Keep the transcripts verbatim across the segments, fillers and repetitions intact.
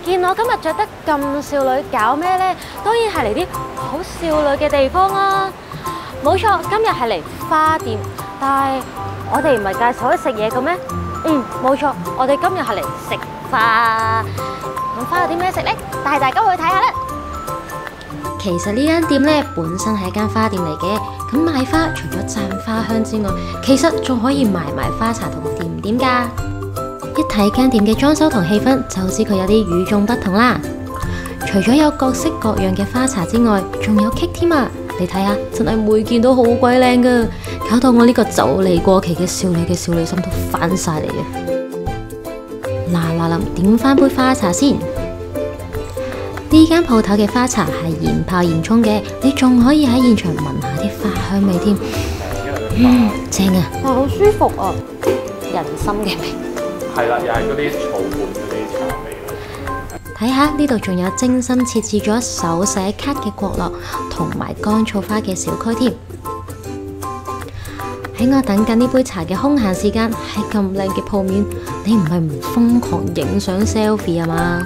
見我今日着得咁少女，搞咩呢？當然係嚟啲好少女嘅地方啦。冇錯，今日係嚟花店，但係我哋唔係介紹去食嘢嘅咩？嗯，冇錯，我哋今日係嚟食花。咁花有啲咩食呢？帶大家去睇下啦。 其實呢間店咧本身係一間花店嚟嘅，咁賣花除咗讚花香之外，其實仲可以賣埋花茶同甜點㗎。一睇間店嘅裝修同氣氛，就知佢有啲與眾不同啦。除咗有各式各樣嘅花茶之外，仲有 cake 添啊！你睇下，真係每件都好鬼靚㗎，搞到我呢個就嚟過期嘅少女嘅少女心都翻晒嚟嘅。嗱嗱臨點翻杯花茶先。呢間鋪頭嘅花茶係現泡現沖嘅，你仲可以喺現場聞下啲花香味添，嗯，正啊！ 但係好舒服啊，人參嘅味。 係啦，又係嗰啲草本嗰啲茶味咯。 睇下呢度仲有精心設置咗手寫卡嘅角落，同埋乾燥花嘅小區添。喺我等緊呢杯茶嘅空閒時間，喺咁靚嘅鋪面，你唔係唔瘋狂影相 selfie 啊嘛？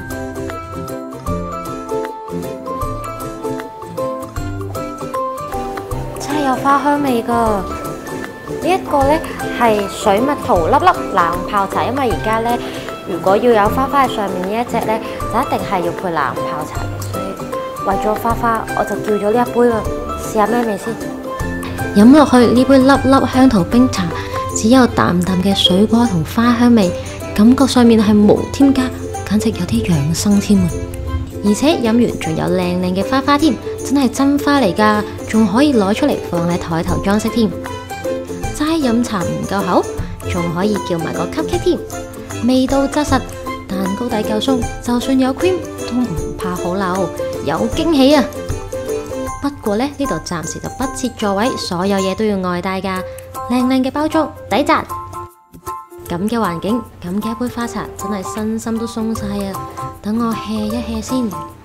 有花香味噶，呢一個呢係水蜜桃粒粒冷泡茶，因為而家呢，如果要有花花喺上面呢一隻呢，就一定係要配冷泡茶嘅，所以為咗花花，我就叫咗呢一杯啦。試下咩味先？ 飲落去呢杯粒粒香桃冰茶，只有淡淡嘅水果同花香味，感覺上面係無添加，簡直有啲養生添啊！而且飲完仲有靚靚嘅花花添，真係真花嚟噶，仲可以攞出嚟放喺台頭裝飾添。齋飲茶唔夠口，仲可以叫埋個 cupcake 添，味道紮實，蛋糕底夠鬆，就算有 cream 都唔怕好漏，有驚喜啊！不過呢，呢度暫時就不設座位，所有嘢都要外帶噶，靚靚嘅包裝抵讚。咁嘅環境，咁嘅一杯花茶，真係身心都鬆晒啊！等我 hea 一 hea 先。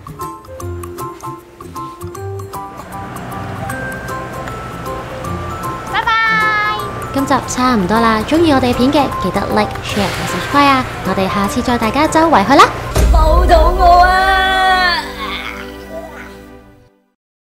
拜拜。 今集差唔多啦，中意我哋片嘅記得 like、share 同 subscribe 啊！我哋下次再大家周圍去啦。 報到我啊！